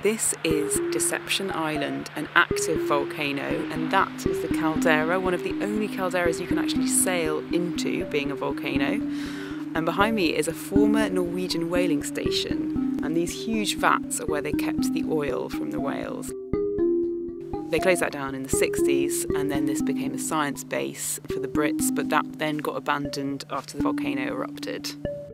This is Deception Island, an active volcano, and that is the caldera, one of the only calderas you can actually sail into, being a volcano. And behind me is a former Norwegian whaling station, and these huge vats are where they kept the oil from the whales. They closed that down in the 60s, and then this became a science base for the Brits, but that then got abandoned after the volcano erupted.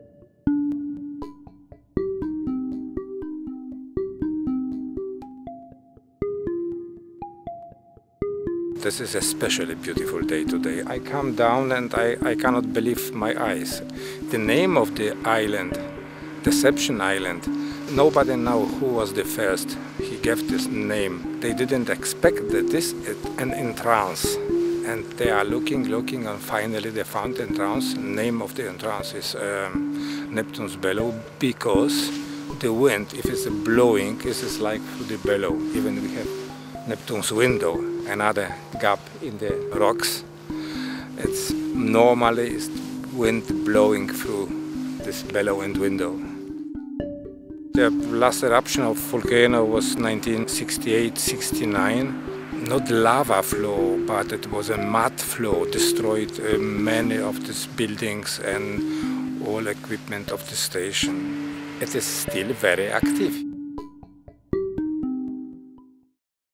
This is a especially beautiful day today. I come down and I cannot believe my eyes. The name of the island, Deception Island, nobody knows who was the first. He gave this name. They didn't expect that this is an entrance. And they are looking, and finally they found the entrance. The name of the entrance is Neptune's Bellows, because the wind, if it's blowing, is like the bellow. Even we have Neptune's window, another gap in the rocks. It's normally wind blowing through this bellow and window. The last eruption of volcano was 1968-69. Not lava flow, but it was a mud flow, destroyed many of these buildings and all equipment of the station. It is still very active.